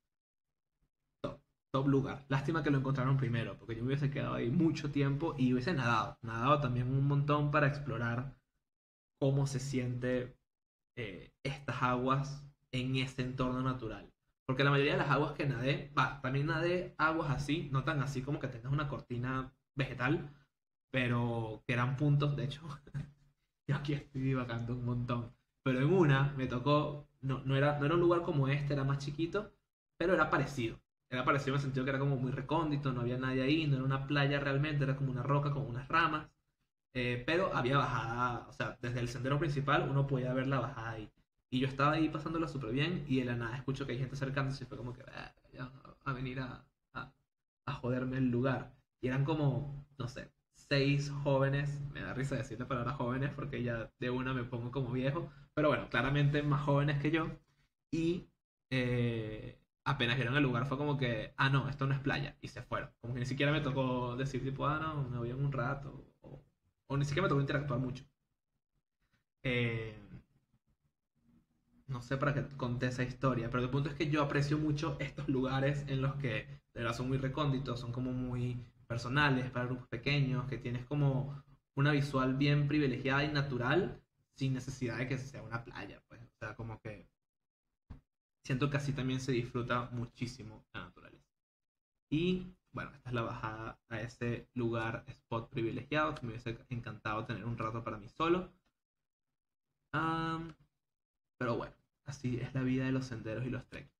Top lugar. Lástima que lo encontraron primero, porque yo me hubiese quedado ahí mucho tiempo y hubiese nadado también un montón para explorar cómo se siente estas aguas en ese entorno natural. Porque la mayoría de las aguas que nadé, también nadé aguas así, no tan así como que tengas una cortina vegetal, pero que eran puntos, de hecho, yo aquí estoy divagando un montón. Pero en una me tocó, no era un lugar como este, era más chiquito, pero era parecido. Era parecido en el sentido que era como muy recóndito, no había nadie ahí, no era una playa realmente, era como una roca con unas ramas. Pero había bajada, o sea, desde el sendero principal uno podía ver la bajada ahí. Y yo estaba ahí pasándola súper bien y de la nada escucho que hay gente acercándose y fue como que ya a venir a, a joderme el lugar. Y eran como, no sé, 6 jóvenes, me da risa decir la palabra jóvenes porque ya de una me pongo como viejo, pero bueno, claramente más jóvenes que yo. Y apenas vieron el lugar fue como que, no, esto no es playa, y se fueron. Como que ni siquiera me tocó decir tipo, no, me voy en un rato, o ni siquiera me tocó interactuar mucho. Eh, no sé para qué conté esa historia, pero el punto es que yo aprecio mucho estos lugares en los que de verdad son muy recónditos, son como muy personales para grupos pequeños, que tienes como una visual bien privilegiada y natural sin necesidad de que sea una playa, pues. O sea, como que siento que así también se disfruta muchísimo la naturaleza. Y bueno, esta es la bajada a ese lugar, spot privilegiado, que me hubiese encantado tener un rato para mí solo. Am, pero bueno, así es la vida de los senderos y los treks.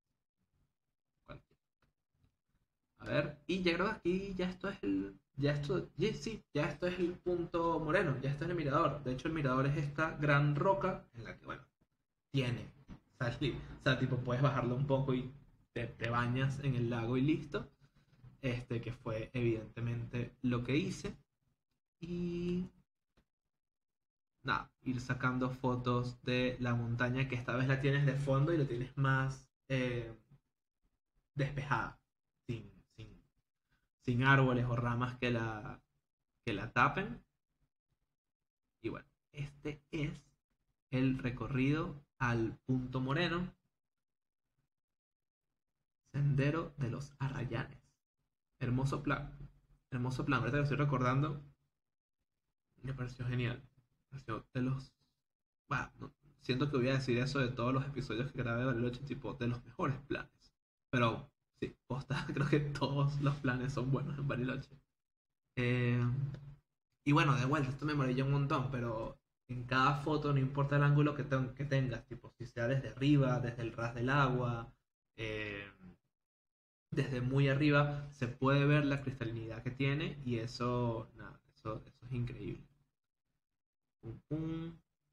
A ver, y ya creo que aquí ya esto es sí, ya esto es el punto moreno, ya está es el mirador. De hecho, el mirador es esta gran roca en la que, bueno, tiene salir. O sea, tipo, puedes bajarlo un poco y te bañas en el lago y listo. Que fue evidentemente lo que hice. Y nada, ir sacando fotos de la montaña que esta vez la tienes de fondo y la tienes más despejada, sin, sin sin árboles o ramas que la tapen. Y bueno, este es el recorrido al Punto Moreno, Sendero de los Arrayanes. Hermoso plan. Hermoso plan. Ahorita que lo estoy recordando, me pareció genial. Me pareció de los... Bah, siento que voy a decir eso de todos los episodios que grabé de Bariloche, tipo de los mejores planes. Pero sí, posta, creo que todos los planes son buenos en Bariloche. Eh, y bueno, de vuelta, esto me maravilla un montón, pero en cada foto, no importa el ángulo que tengas, tipo si sea desde arriba, desde el ras del agua, eh, desde muy arriba, se puede ver la cristalinidad que tiene y eso, nada, eso es increíble. Pum, pum.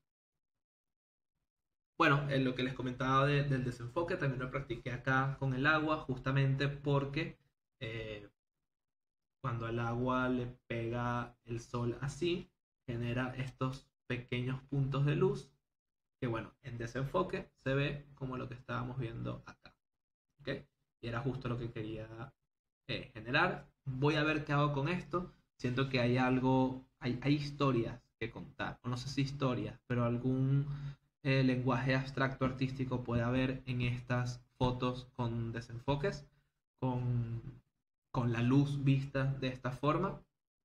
Bueno, lo que les comentaba del desenfoque también lo practiqué acá con el agua, justamente porque eh, cuando al agua le pega el sol así, genera estos pequeños puntos de luz que, bueno, en desenfoque se ve como lo que estábamos viendo acá. ¿Ok? Y era justo lo que quería generar. Voy a ver qué hago con esto. Siento que hay algo, hay historias que contar, o no sé si historias, pero algún lenguaje abstracto artístico puede haber en estas fotos con desenfoques, con, con la luz vista de esta forma.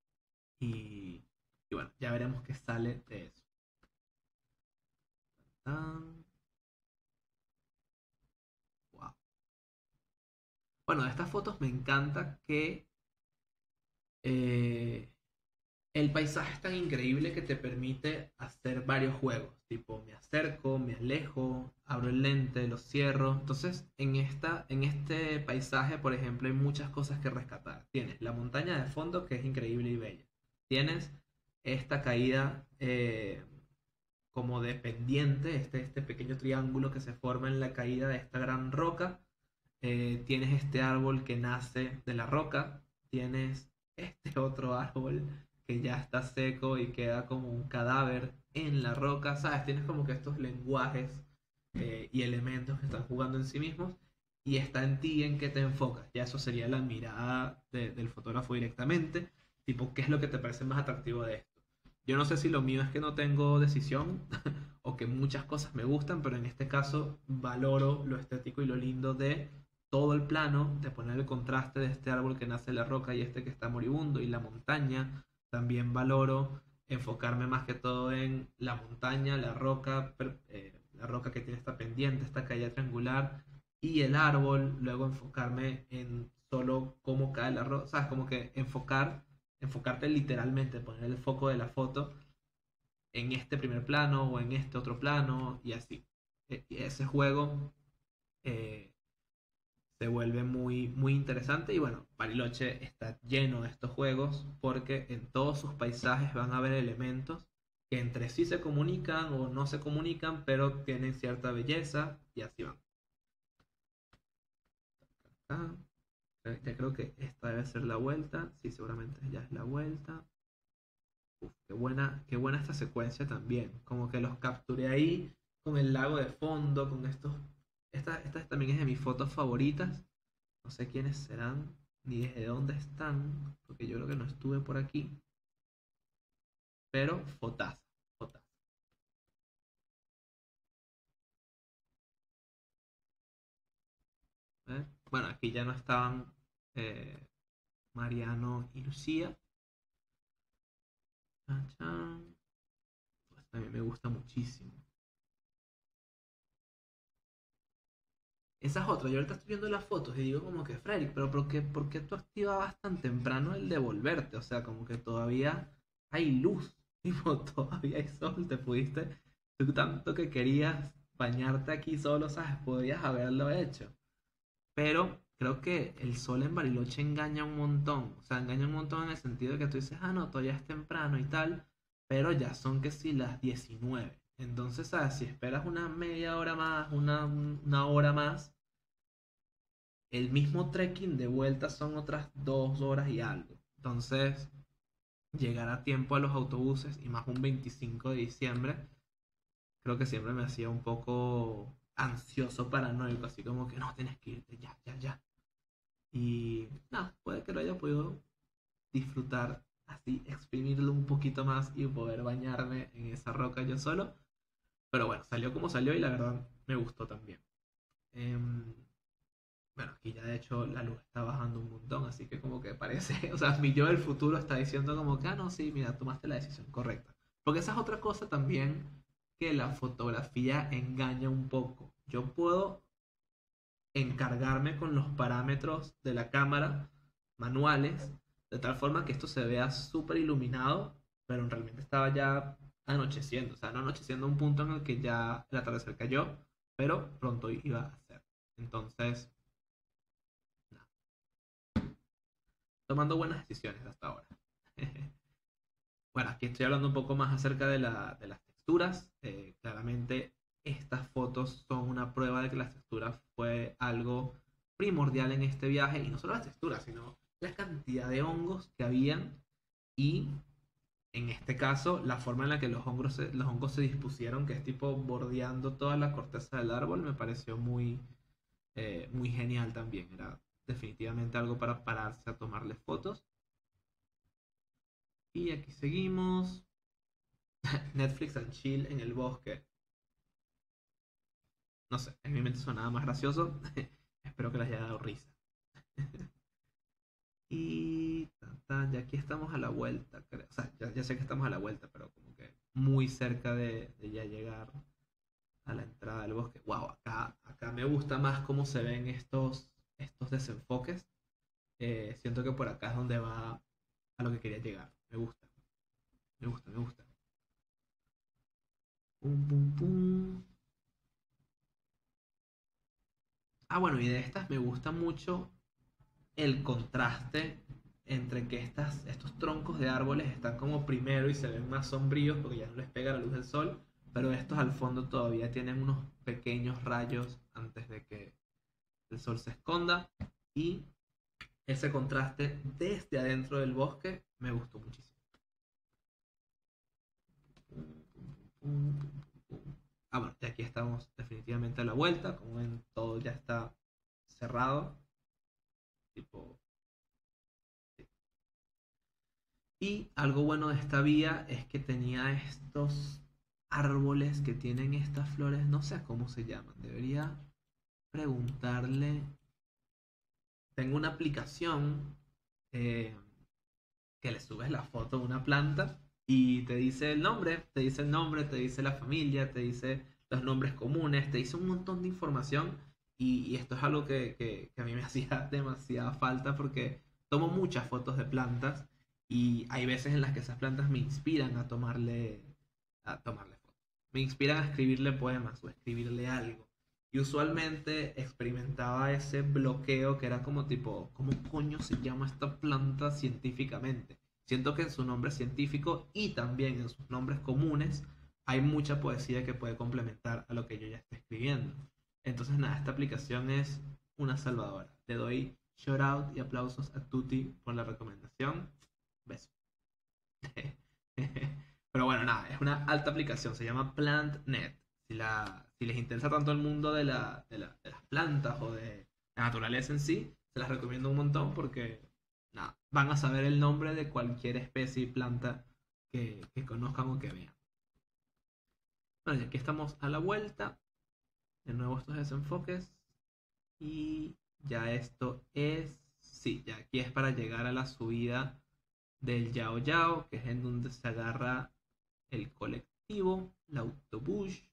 Y bueno, ya veremos qué sale de eso. Wow. Bueno, de estas fotos me encanta que eh, el paisaje es tan increíble que te permite hacer varios juegos, tipo me acerco, me alejo, abro el lente, lo cierro. Entonces, en este paisaje, por ejemplo, hay muchas cosas que rescatar. Tienes la montaña de fondo, que es increíble y bella. Tienes esta caída como de pendiente, este pequeño triángulo que se forma en la caída de esta gran roca. Tienes este árbol que nace de la roca. Tienes este otro árbol que ya está seco y queda como un cadáver en la roca, ¿sabes? Tienes como que estos lenguajes y elementos que están jugando en sí mismos y está en ti en qué te enfocas. Ya eso sería la mirada del fotógrafo directamente, tipo, ¿qué es lo que te parece más atractivo de esto? Yo no sé si lo mío es que no tengo decisión o que muchas cosas me gustan, pero en este caso valoro lo estético y lo lindo de todo el plano, de poner el contraste de este árbol que nace en la roca y este que está moribundo y la montaña. También valoro enfocarme más que todo en la montaña, la roca que tiene esta pendiente, esta caída triangular y el árbol, luego enfocarme en solo cómo cae la roca, sabes, como que enfocarte literalmente, poner el foco de la foto en este primer plano o en este otro plano y así. Y ese juego eh, se vuelve muy, muy interesante y bueno, Bariloche está lleno de estos juegos porque en todos sus paisajes van a haber elementos que entre sí se comunican o no se comunican, pero tienen cierta belleza y así van. Ah, ya creo que esta debe ser la vuelta. Sí, seguramente ya es la vuelta. Uf, qué buena esta secuencia también. Como que los capturé ahí con el lago de fondo, con estos. Esta también es de mis fotos favoritas. No sé quiénes serán, ni desde dónde están, porque yo creo que no estuve por aquí. Pero fotaza, fotaza. ¿Eh? Bueno, aquí ya no estaban eh, Mariano y Lucía. Chan, chan. Pues también me gusta muchísimo. Esa es otra. Yo ahorita estoy viendo las fotos y digo como que, Frederick, pero por qué tú activabas tan temprano el devolverte? O sea, como que todavía hay luz, tipo, todavía hay sol, te pudiste, tú tanto que querías bañarte aquí solo, ¿sabes? Podías haberlo hecho. Pero creo que el sol en Bariloche engaña un montón. O sea, engaña un montón en el sentido de que tú dices, ah, no, todavía es temprano y tal, pero ya son que sí las 19. Entonces, ¿sabes? Si esperas una media hora más, una hora más, el mismo trekking de vuelta son otras 2 horas y algo. Entonces, llegar a tiempo a los autobuses y más un 25 de diciembre, creo que siempre me hacía un poco ansioso, paranoico, así como que no, tienes que irte ya, ya, ya. Y nada, puede que lo haya podido disfrutar así, exprimirlo un poquito más y poder bañarme en esa roca yo solo. Pero bueno, salió como salió y la verdad me gustó también. Em, bueno, aquí ya de hecho la luz está bajando un montón, así que como que parece, o sea, mi yo del futuro está diciendo como que, ah, no, sí, mira, tomaste la decisión correcta. Porque esa es otra cosa también que la fotografía engaña un poco. Yo puedo encargarme con los parámetros de la cámara manuales, de tal forma que esto se vea súper iluminado, pero realmente estaba ya anocheciendo, o sea, no anocheciendo a un punto en el que ya el atardecer cayó, pero pronto iba a ser. Entonces, nada, tomando buenas decisiones hasta ahora. Bueno, aquí estoy hablando un poco más acerca de las texturas. Claramente, estas fotos son una prueba de que las texturas fue algo primordial en este viaje. Y no solo las texturas, sino la cantidad de hongos que habían. Y en este caso, la forma en la que los hongos se dispusieron, que es tipo bordeando toda la corteza del árbol, me pareció muy genial también. Era definitivamente algo para pararse a tomarle fotos. Y aquí seguimos. Netflix and chill en el bosque. No sé, en mi mente sonaba más gracioso. Espero que les haya dado risa. Y tan, tan, ya aquí estamos a la vuelta, creo. O sea, ya sé que estamos a la vuelta, pero como que muy cerca de ya llegar a la entrada del bosque. Wow, acá me gusta más cómo se ven estos desenfoques. Siento que por acá es donde va a lo que quería llegar. Me gusta, me gusta, me gusta. Pum, pum, pum. Ah, bueno, y de estas me gusta mucho el contraste entre que estos troncos de árboles están como primero y se ven más sombríos porque ya no les pega la luz del sol, pero estos al fondo todavía tienen unos pequeños rayos antes de que el sol se esconda y ese contraste desde adentro del bosque me gustó muchísimo. Ah, bueno, y aquí estamos definitivamente a la vuelta, como ven todo ya está cerrado, tipo. Y algo bueno de esta vía es que tenía estos árboles que tienen estas flores, no sé cómo se llaman, debería preguntarle. Tengo una aplicación eh, que le subes la foto de una planta y te dice el nombre, te dice el nombre, te dice la familia, te dice los nombres comunes, te dice un montón de información y esto es algo que a mí me hacía demasiada falta porque tomo muchas fotos de plantas y hay veces en las que esas plantas me inspiran a tomarle fotos. Me inspiran a escribirle poemas o a escribirle algo. Y usualmente experimentaba ese bloqueo que era como tipo, ¿cómo coño se llama esta planta científicamente? Siento que en su nombre científico y también en sus nombres comunes hay mucha poesía que puede complementar a lo que yo ya estoy escribiendo. Entonces, nada, esta aplicación es una salvadora. Le doy shout out y aplausos a Tuti por la recomendación. Besos. Pero bueno, nada, es una alta aplicación, se llama PlantNet. Si les interesa tanto el mundo de las plantas o de la naturaleza en sí, se las recomiendo un montón porque nada, van a saber el nombre de cualquier especie y planta que conozcan o que vean. Bueno, y aquí estamos a la vuelta. De nuevo estos desenfoques. Y ya esto es. Sí, ya aquí es para llegar a la subida del Yao Yao, que es en donde se agarra el colectivo, el autobús.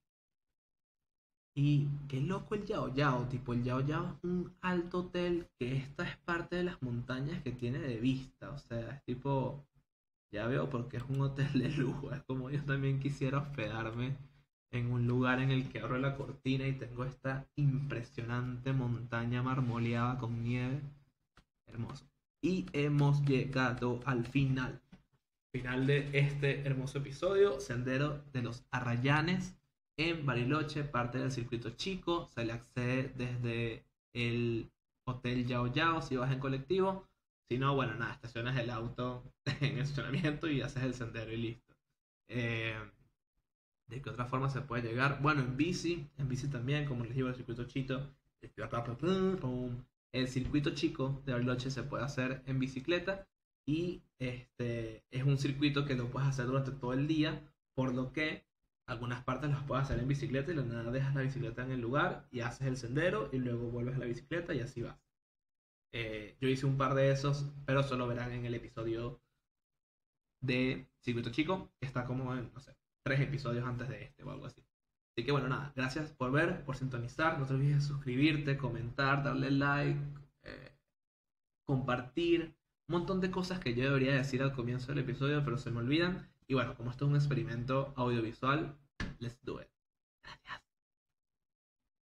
Y qué loco el Yao Yao, tipo el Yao Yao es un alto hotel que esta es parte de las montañas que tiene de vista, o sea, es tipo, ya veo porque es un hotel de lujo, es como yo también quisiera hospedarme en un lugar en el que abro la cortina y tengo esta impresionante montaña marmoleada con nieve, hermoso. Y hemos llegado al final de este hermoso episodio, Sendero de los Arrayanes en Bariloche, parte del circuito chico. Se le accede desde el Hotel Yao Yao si vas en colectivo. Si no, bueno, nada, estacionas el auto en el estacionamiento y haces el sendero y listo. Eh, ¿De qué otra forma se puede llegar? Bueno, en bici también, como les digo, el circuito chito. El circuito chico de Bariloche se puede hacer en bicicleta y es un circuito que lo puedes hacer durante todo el día, por lo que algunas partes las puedes hacer en bicicleta y la nada dejas la bicicleta en el lugar y haces el sendero y luego vuelves a la bicicleta y así vas. Yo hice un par de esos, pero solo verán en el episodio de Circuito Chico, que está como en, no sé, 3 episodios antes de este o algo así. Así que bueno, nada, gracias por ver, por sintonizar. No te olvides de suscribirte, comentar, darle like, eh, compartir. Un montón de cosas que yo debería decir al comienzo del episodio, pero se me olvidan. Y bueno, como esto es un experimento audiovisual, let's do it.